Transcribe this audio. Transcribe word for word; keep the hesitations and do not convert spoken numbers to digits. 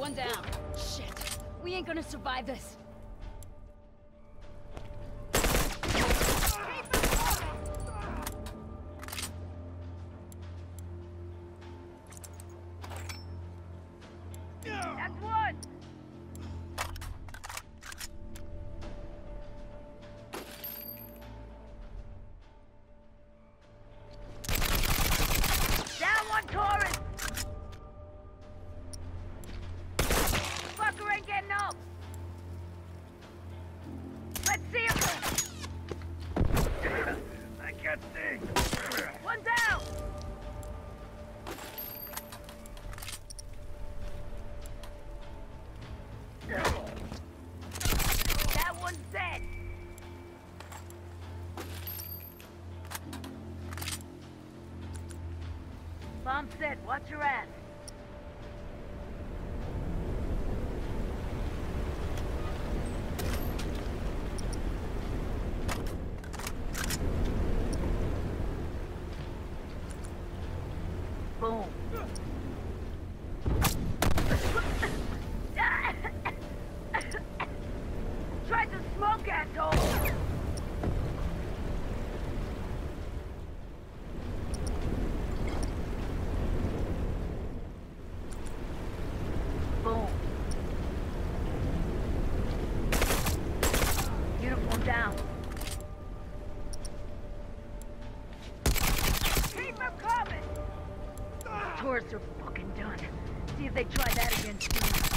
One down. Shit. We ain't gonna survive this. That's one! Down one, Taurus! Fucker ain't getting up! Let's see him! I can't see! One down! That one's dead! Bomb set, watch your ass. Boom. Try to smoke, asshole! Boom. Uniform down. Keep them coming! Tourists are fucking done. See if they try that again soon.